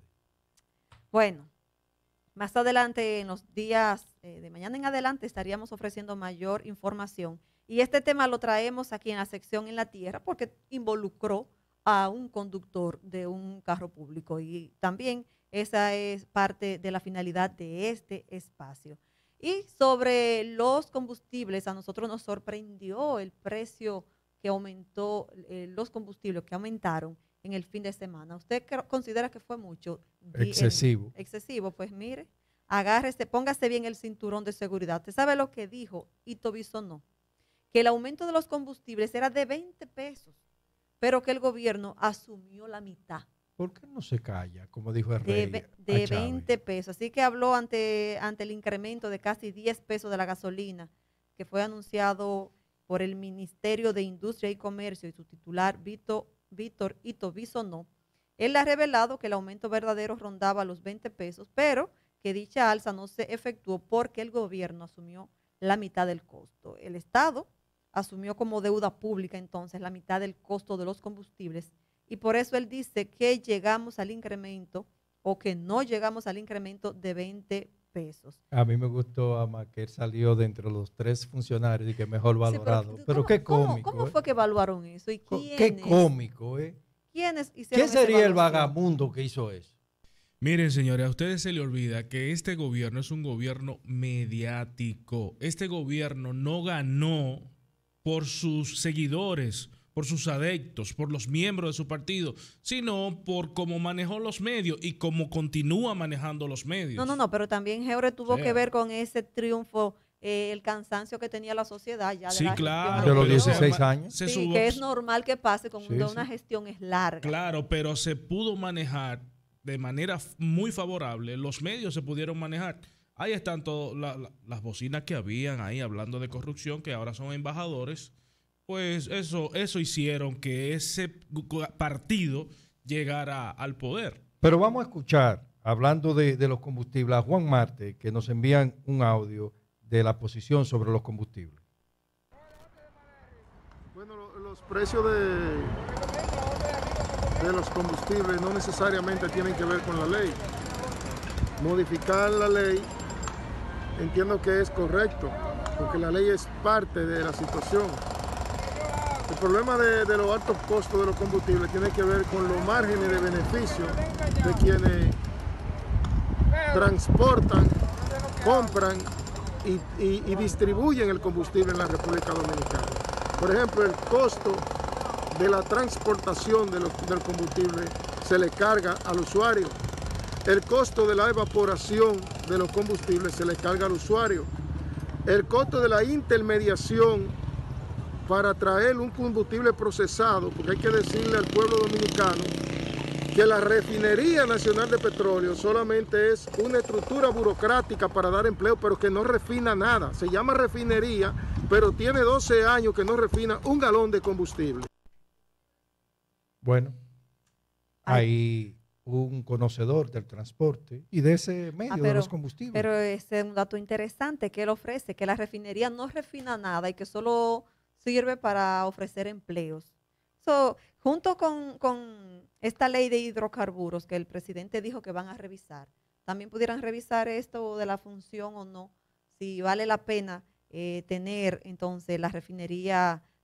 Bueno, más adelante, en los días eh, de mañana en adelante, estaríamos ofreciendo mayor información. Y este tema lo traemos aquí en la sección En la Tierra porque involucró a un conductor de un carro público. Y también esa es parte de la finalidad de este espacio. Y sobre los combustibles, a nosotros nos sorprendió el precio que aumentó, eh, los combustibles que aumentaron en el fin de semana. ¿Usted considera que fue mucho? Excesivo. El, excesivo, pues mire, agárrese, póngase bien el cinturón de seguridad. ¿Usted sabe lo que dijo Ito Bisonó? Que el aumento de los combustibles era de veinte pesos, pero que el gobierno asumió la mitad. ¿Por qué no se calla, como dijo el rey? De, de veinte pesos. Así que habló ante, ante el incremento de casi diez pesos de la gasolina, que fue anunciado por el Ministerio de Industria y Comercio y su titular, Víctor, Víctor Ito Bisonó. Él ha revelado que el aumento verdadero rondaba los veinte pesos, pero que dicha alza no se efectuó porque el gobierno asumió la mitad del costo. El Estado asumió como deuda pública entonces la mitad del costo de los combustibles y por eso él dice que llegamos al incremento o que no llegamos al incremento de veinte pesos. A mí me gustó, Ama, que él salió de entre los tres funcionarios y que mejor valorado. Sí, pero, pero qué cómico. ¿Cómo, cómo eh? fue que evaluaron eso? ¿Y quiénes? Qué cómico, ¿eh? ¿Quiénes hicieron ¿Qué sería el vagamundo que hizo eso? Miren, señores, a ustedes se les olvida que este gobierno es un gobierno mediático. Este gobierno no ganó por sus seguidores, por sus adeptos, por los miembros de su partido, sino por cómo manejó los medios y cómo continúa manejando los medios. No, no, no, pero también Geore tuvo o sea, que ver con ese triunfo, eh, el cansancio que tenía la sociedad ya de sí, la claro, de los dieciséis años. Sí, sí, que es normal que pase cuando sí, una sí. gestión es larga. Claro, pero se pudo manejar de manera muy favorable, los medios se pudieron manejar. Ahí están todas la, la, las bocinas que habían ahí hablando de corrupción, que ahora son embajadores. Pues eso, eso hicieron que ese partido llegara al poder. Pero vamos a escuchar, hablando de, de los combustibles, a Juan Marte, que nos envían un audio de la posición sobre los combustibles. Bueno, los precios de, de los combustibles no necesariamente tienen que ver con la ley. Modificar la ley entiendo que es correcto, porque la ley es parte de la situación. El problema de, de los altos costos de los combustibles tiene que ver con los márgenes de beneficio de quienes transportan, compran y, y, y distribuyen el combustible en la República Dominicana. Por ejemplo, el costo de la transportación de los, del combustible se le carga al usuario. El costo de la evaporación de los combustibles se le carga al usuario. El costo de la intermediación para traer un combustible procesado, porque hay que decirle al pueblo dominicano que la Refinería Nacional de Petróleo solamente es una estructura burocrática para dar empleo, pero que no refina nada. Se llama refinería, pero tiene doce años que no refina un galón de combustible. Bueno, hay un conocedor del transporte y de ese medio ah, pero, de los combustibles. Pero ese es un dato interesante que él ofrece, que la refinería no refina nada y que solo sirve para ofrecer empleos. So, junto con, con esta ley de hidrocarburos que el presidente dijo que van a revisar, también pudieran revisar esto de la función o no, si vale la pena eh, tener entonces la refinería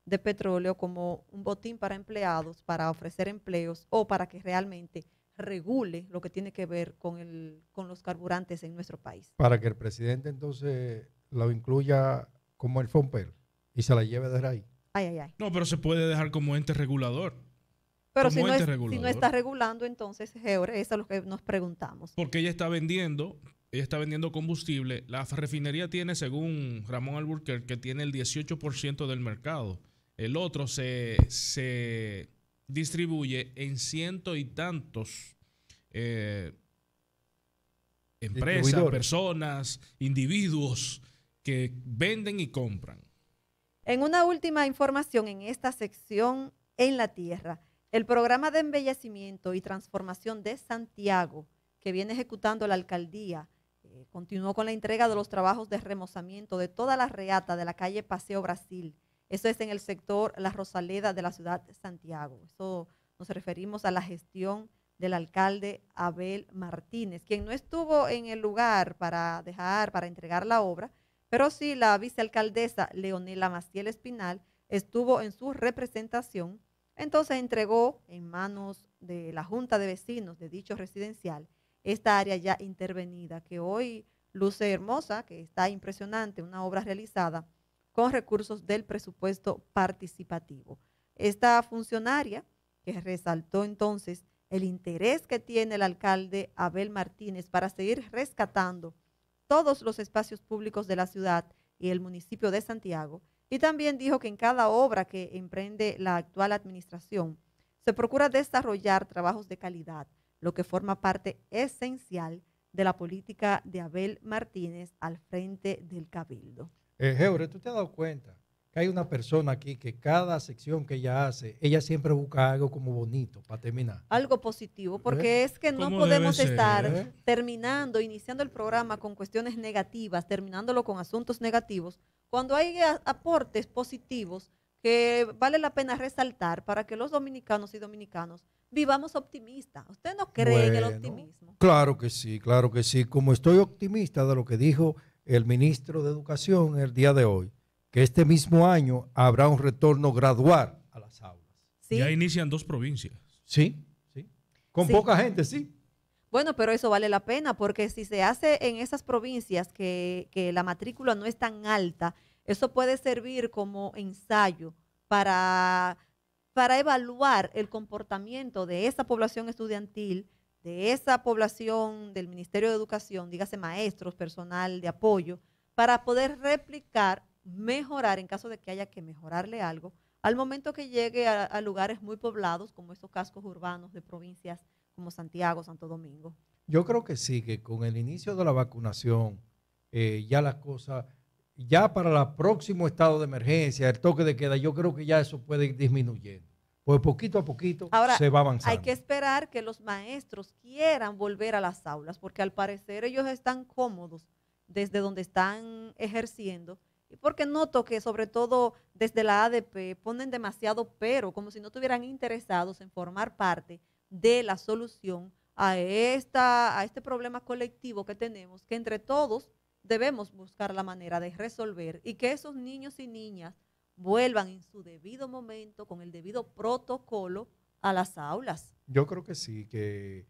de petróleo como un botín para empleados, para ofrecer empleos o para que realmente regule lo que tiene que ver con, el, con los carburantes en nuestro país. Para que el presidente entonces lo incluya como el FOMPEL y se la lleve desde ahí. Ay, ay, ay. No, pero se puede dejar como ente regulador. Pero como si no, ente es, regulador. si no está regulando, entonces, Geore, eso es lo que nos preguntamos. Porque ella está vendiendo, ella está vendiendo combustible. La refinería tiene, según Ramón Alburquerque, que tiene el dieciocho por ciento del mercado. El otro se, se distribuye en ciento y tantos eh, empresas, personas, individuos que venden y compran. En una última información en esta sección en la tierra, el programa de embellecimiento y transformación de Santiago, que viene ejecutando la alcaldía, eh, continuó con la entrega de los trabajos de remozamiento de toda la reata de la calle Paseo Brasil. Eso es en el sector La Rosaleda de la ciudad de Santiago. Eso nos referimos a la gestión del alcalde Abel Martínez, quien no estuvo en el lugar para dejar, para entregar la obra, pero sí la vicealcaldesa Leonela Maciel Espinal estuvo en su representación. Entonces entregó en manos de la Junta de Vecinos de dicho residencial esta área ya intervenida, que hoy luce hermosa, que está impresionante, una obra realizada con recursos del presupuesto participativo. Esta funcionaria, que resaltó entonces el interés que tiene el alcalde Abel Martínez para seguir rescatando todos los espacios públicos de la ciudad y el municipio de Santiago, y también dijo que en cada obra que emprende la actual administración se procura desarrollar trabajos de calidad, lo que forma parte esencial de la política de Abel Martínez al frente del Cabildo. Eh, Geore, ¿tú te has dado cuenta que hay una persona aquí que cada sección que ella hace, ella siempre busca algo como bonito para terminar? Algo positivo, porque ¿Eh? es que no podemos estar ¿Eh? terminando, iniciando el programa con cuestiones negativas, terminándolo con asuntos negativos, cuando hay aportes positivos que vale la pena resaltar para que los dominicanos y dominicanos vivamos optimistas. ¿Usted no cree bueno, en el optimismo? Claro que sí, claro que sí. Como estoy optimista de lo que dijo el ministro de Educación el día de hoy, que este mismo año habrá un retorno gradual a las aulas. ¿Sí? Ya inician dos provincias. Sí, sí. Con sí. poca gente, sí. Bueno, pero eso vale la pena, porque si se hace en esas provincias que, que la matrícula no es tan alta, eso puede servir como ensayo para, para evaluar el comportamiento de esa población estudiantil, de esa población del Ministerio de Educación, dígase maestros, personal de apoyo, para poder replicar, mejorar en caso de que haya que mejorarle algo, al momento que llegue a, a lugares muy poblados, como estos cascos urbanos de provincias como Santiago, Santo Domingo. Yo creo que sí, que con el inicio de la vacunación, eh, ya las cosas, ya para el próximo estado de emergencia, el toque de queda, yo creo que ya eso puede ir disminuyendo. Pues poquito a poquito Ahora, se va avanzando. Hay que esperar que los maestros quieran volver a las aulas, porque al parecer ellos están cómodos desde donde están ejerciendo, y porque noto que sobre todo desde la A D P ponen demasiado pero, como si no estuvieran interesados en formar parte de la solución a, esta, a este problema colectivo que tenemos, que entre todos debemos buscar la manera de resolver, y que esos niños y niñas vuelvan en su debido momento, con el debido protocolo, a las aulas. Yo creo que sí, que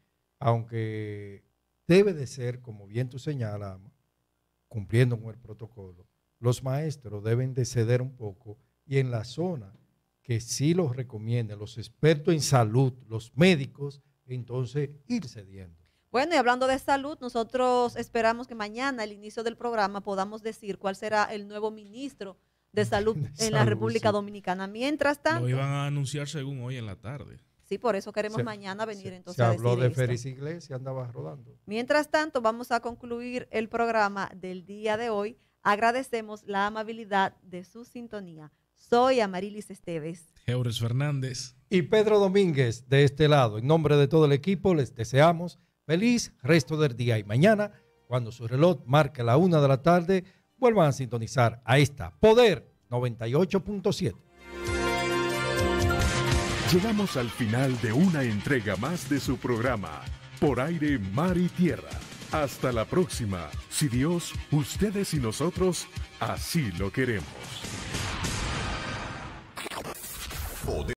aunque debe de ser, como bien tú señalas, cumpliendo con el protocolo, los maestros deben de ceder un poco, y en la zona que sí los recomienden los expertos en salud, los médicos, entonces ir cediendo. Bueno, y hablando de salud, nosotros esperamos que mañana, al inicio del programa, podamos decir cuál será el nuevo ministro de salud de en salud, la República sí. Dominicana. Mientras tanto... Lo iban a anunciar según hoy en la tarde. Sí, por eso queremos se, mañana venir se, entonces se a decir habló de esto. Félix Iglesias, andaba rodando. Mientras tanto, vamos a concluir el programa del día de hoy. Agradecemos la amabilidad de su sintonía. Soy Amarilis Esteves. Geures Fernández. Y Pedro Domínguez de este lado. En nombre de todo el equipo les deseamos feliz resto del día. Y mañana, cuando su reloj marque la una de la tarde, vuelvan a sintonizar a esta Poder noventa y ocho punto siete. Llegamos al final de una entrega más de su programa, Por Aire, Mar y Tierra. Hasta la próxima, si Dios, ustedes y nosotros así lo queremos. Poder.